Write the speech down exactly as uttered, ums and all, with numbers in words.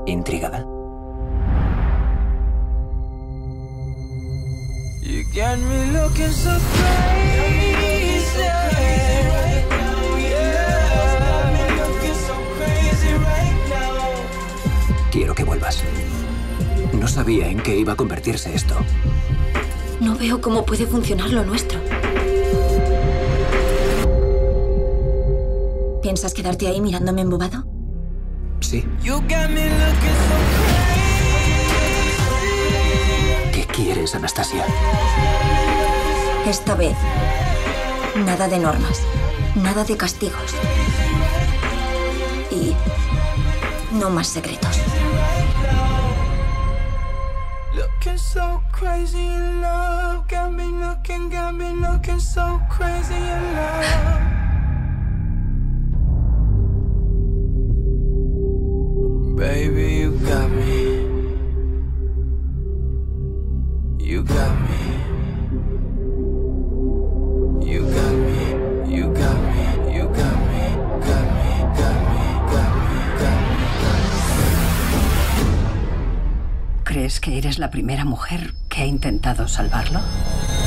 ¿Intrigada? You got me looking so crazy. Quiero que vuelvas. No sabía en qué iba a convertirse esto. No veo cómo puede funcionar lo nuestro. ¿Piensas quedarte ahí mirándome embobado? Sí. You got me looking so crazy. ¿Qué quieres, Anastasia? Esta vez, nada de normas, nada de castigos. Y no más secretos. Looking so crazy in love. Got me looking, got me looking so crazy in love. Baby, you got me. You got me. You got me. You got me. You got me. Got me. Got me. Got me. Got me. ¿Crees que eres la primera mujer que ha intentado salvarlo?